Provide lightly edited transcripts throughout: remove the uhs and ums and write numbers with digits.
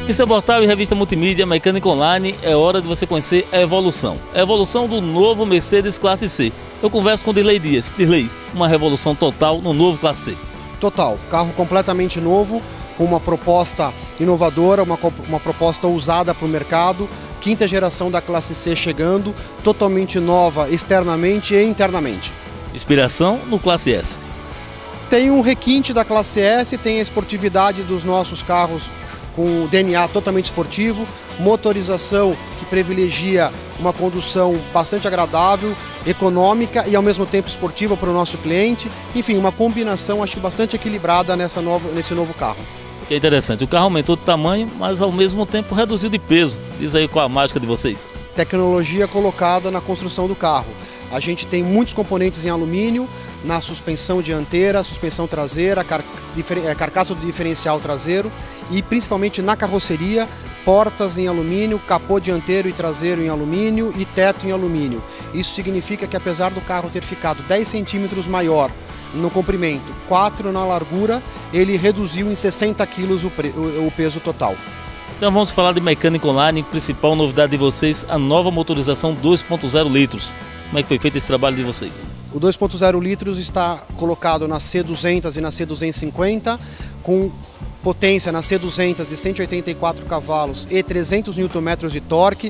Em seu portal e revista multimídia Mecânica Online, é hora de você conhecer a evolução. A evolução do novo Mercedes Classe C. Eu converso com Dirley Dias. Dirley, uma revolução total no novo Classe C. Total, carro completamente novo, com uma proposta inovadora, uma proposta ousada para o mercado. Quinta geração da Classe C chegando, totalmente nova externamente e internamente. Inspiração no Classe S. Tem um requinte da Classe S, tem a esportividade dos nossos carros com DNA totalmente esportivo, motorização que privilegia uma condução bastante agradável, econômica e ao mesmo tempo esportiva para o nosso cliente. Enfim, uma combinação acho que bastante equilibrada nesse novo carro. Que é interessante, o carro aumentou de tamanho, mas ao mesmo tempo reduziu de peso. Diz aí qual a mágica de vocês. Tecnologia colocada na construção do carro. A gente tem muitos componentes em alumínio, na suspensão dianteira, suspensão traseira, carcaça do diferencial traseiro e principalmente na carroceria, portas em alumínio, capô dianteiro e traseiro em alumínio e teto em alumínio. Isso significa que apesar do carro ter ficado 10 centímetros maior no comprimento, 4 na largura, ele reduziu em 60 quilos o peso total. Então vamos falar de Mecânica Online, principal novidade de vocês, a nova motorização 2.0 litros. Como é que foi feito esse trabalho de vocês? O 2.0 litros está colocado na C200 e na C250, com potência na C200 de 184 cavalos e 300 Nm de torque,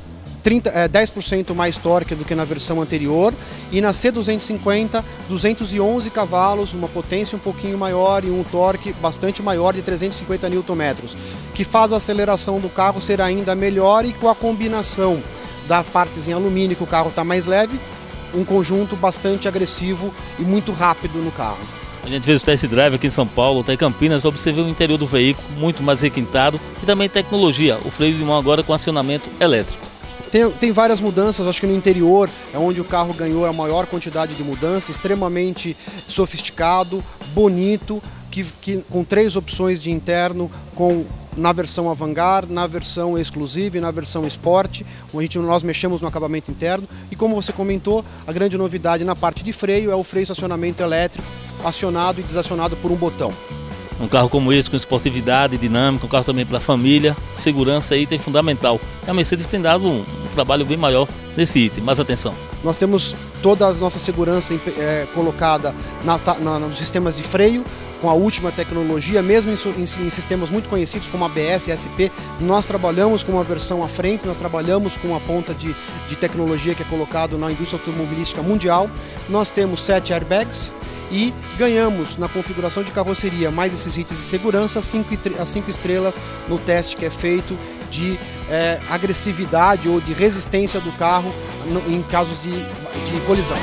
10% mais torque do que na versão anterior, e na C250, 211 cavalos, uma potência um pouquinho maior e um torque bastante maior de 350 Nm, que faz a aceleração do carro ser ainda melhor e com a combinação da partes em alumínio, que o carro está mais leve, um conjunto bastante agressivo e muito rápido no carro. A gente fez o test drive aqui em São Paulo, está em Campinas, observei o interior do veículo muito mais requintado e também tecnologia, o freio de mão agora com acionamento elétrico. Tem várias mudanças, acho que no interior é onde o carro ganhou a maior quantidade de mudanças, extremamente sofisticado, bonito, com 3 opções de interno, na versão Avantgarde, na versão Exclusive e na versão Sport. Nós mexemos no acabamento interno e, como você comentou, a grande novidade na parte de freio é o freio estacionamento elétrico, acionado e desacionado por um botão. Um carro como esse, com esportividade, dinâmica, um carro também para a família, segurança é item fundamental. A Mercedes tem dado um trabalho bem maior nesse item, mas atenção. Nós temos toda a nossa segurança colocada nos sistemas de freio, com a última tecnologia, mesmo em sistemas muito conhecidos como ABS e SP, nós trabalhamos com uma versão à frente, nós trabalhamos com uma ponta de tecnologia que é colocado na indústria automobilística mundial. Nós temos 7 airbags e ganhamos na configuração de carroceria mais esses itens de segurança, 5 estrelas no teste que é feito de agressividade ou de resistência do carro em casos de colisão.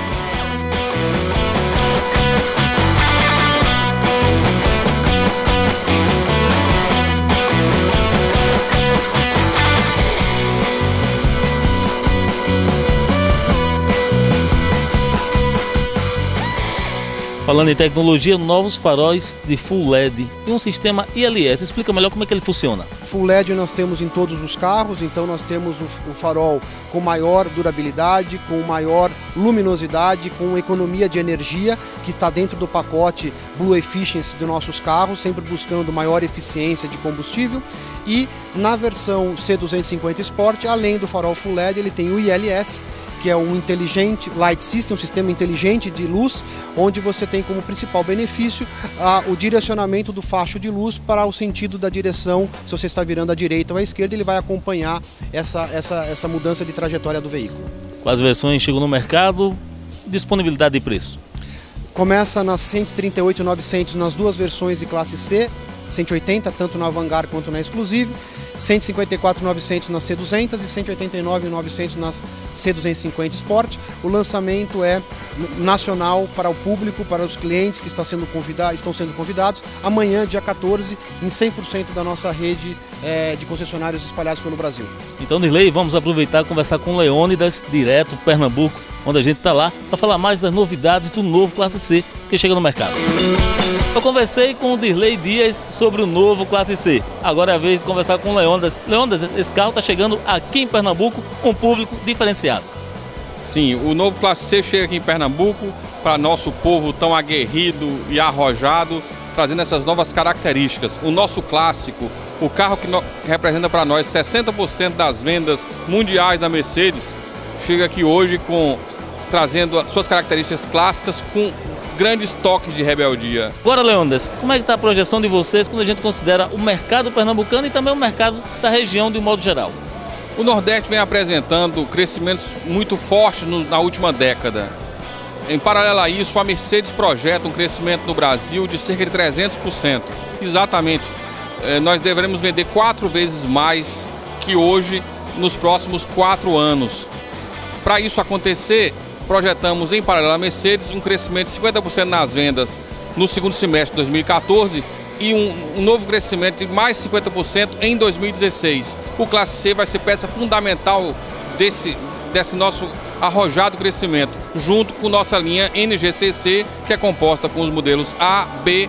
Falando em tecnologia, novos faróis de Full LED e um sistema ILS. Explica melhor como é que ele funciona. Full LED nós temos em todos os carros, então nós temos o farol com maior durabilidade, com maior luminosidade, com economia de energia, que está dentro do pacote Blue Efficiency dos nossos carros, sempre buscando maior eficiência de combustível. E na versão C250 Sport, além do farol Full LED, ele tem o ILS, que é um inteligente light system, um sistema inteligente de luz, onde você tem como principal benefício o direcionamento do facho de luz para o sentido da direção. Se você está virando à direita ou à esquerda, ele vai acompanhar essa mudança de trajetória do veículo. Quais versões chegam no mercado? Disponibilidade de preço? Começa nas 138.900 nas duas versões de classe C, 180 tanto na Avantgarde quanto na Exclusive, 154.900 na C200 e 189.900 na C250 Sport. O lançamento é nacional para o público, para os clientes que estão sendo convidados, amanhã, dia 14, em 100% da nossa rede de concessionários espalhados pelo Brasil. Então, Dirley, vamos aproveitar e conversar com o Leônidas, direto Pernambuco, onde a gente está lá, para falar mais das novidades do novo Classe C que chega no mercado. Eu conversei com o Dirley Dias sobre o novo Classe C. Agora é a vez de conversar com o Leônidas. Leônidas, esse carro está chegando aqui em Pernambuco com um público diferenciado. Sim, o novo Classe C chega aqui em Pernambuco para nosso povo tão aguerrido e arrojado, trazendo essas novas características. O nosso clássico, o carro que representa para nós 60% das vendas mundiais da Mercedes, chega aqui hoje trazendo as suas características clássicas com grandes toques de rebeldia. Agora, Leônidas, como é que está a projeção de vocês quando a gente considera o mercado pernambucano e também o mercado da região de um modo geral? O Nordeste vem apresentando crescimentos muito fortes na última década. Em paralelo a isso, a Mercedes projeta um crescimento no Brasil de cerca de 300%. Exatamente, nós deveremos vender 4 vezes mais que hoje nos próximos 4 anos. Para isso acontecer, projetamos em paralelo à Mercedes um crescimento de 50% nas vendas no segundo semestre de 2014 e um novo crescimento de mais 50% em 2016. O Classe C vai ser peça fundamental desse nosso arrojado crescimento, junto com nossa linha NGCC, que é composta com os modelos A, B,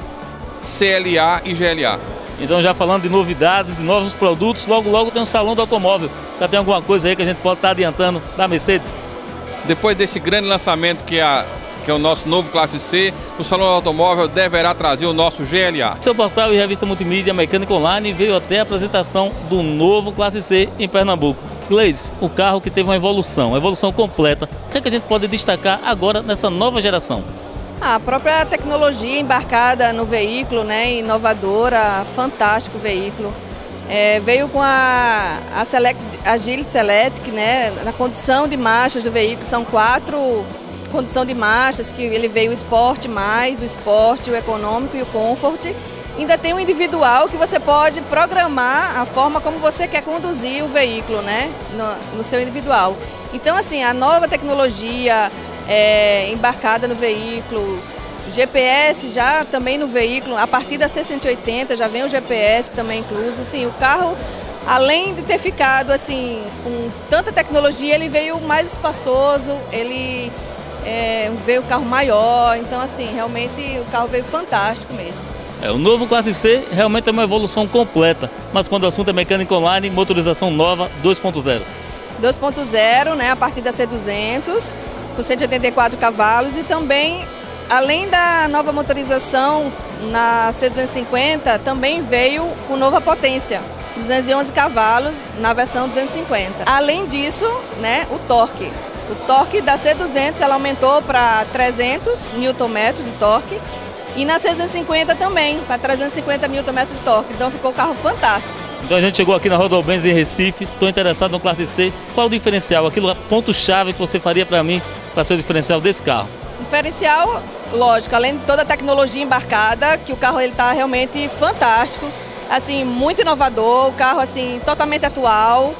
CLA e GLA. Então, já falando de novidades, de novos produtos, logo tem um salão do automóvel. Já tem alguma coisa aí que a gente pode estar adiantando da Mercedes? Depois desse grande lançamento que é o nosso novo Classe C, o Salão do Automóvel deverá trazer o nosso GLA. Seu portal e revista multimídia Mecânica Online veio até a apresentação do novo Classe C em Pernambuco. Gleides, o carro que teve uma evolução completa, o que é que a gente pode destacar agora nessa nova geração? A própria tecnologia embarcada no veículo, né, inovadora, fantástico veículo. Veio com a Agility Select, né, na condição de marchas do veículo, são 4 condições de marchas, que ele veio o Sport+, o Sport, o Econômico e o Comfort. Ainda tem o individual que você pode programar a forma como você quer conduzir o veículo, né, no seu individual. Então, assim, a nova tecnologia embarcada no veículo, GPS já também no veículo, a partir da C180 já vem o GPS também incluso. Assim, o carro, além de ter ficado assim com tanta tecnologia, ele veio mais espaçoso, ele veio um carro maior, então assim, realmente o carro veio fantástico mesmo. O novo Classe C realmente é uma evolução completa, mas quando o assunto é mecânica online, motorização nova 2.0. 2.0, né, a partir da C200, com 184 cavalos e também, além da nova motorização na C250, também veio com nova potência, 211 cavalos na versão 250. Além disso, né, o torque. O torque da C200 ela aumentou para 300 Nm de torque e na C250 também, para 350 Nm de torque. Então ficou um carro fantástico. Então a gente chegou aqui na Rodobenz em Recife, estou interessado no Classe C. Qual o diferencial? Aquilo ponto-chave que você faria para mim, para ser o diferencial desse carro? Diferencial, lógico, além de toda a tecnologia embarcada, que o carro está realmente fantástico, assim, muito inovador, o carro assim, totalmente atual.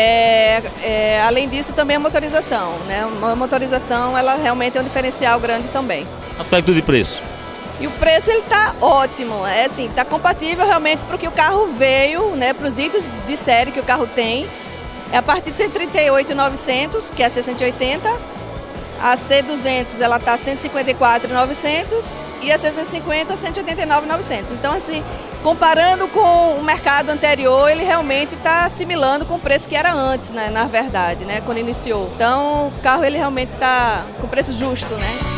Além disso, também a motorização, né? A motorização, ela realmente é um diferencial grande também. Aspecto de preço? E o preço ele está ótimo, assim, está compatível realmente porque o carro veio, né, para os itens de série que o carro tem. É a partir de 138.900, que é a C180. A C200 ela está 154.900 e a C250 189.900. Então, assim, comparando com o mercado anterior, ele realmente está assimilando com o preço que era antes, né, na verdade, né, quando iniciou. Então, o carro ele realmente está com preço justo, né?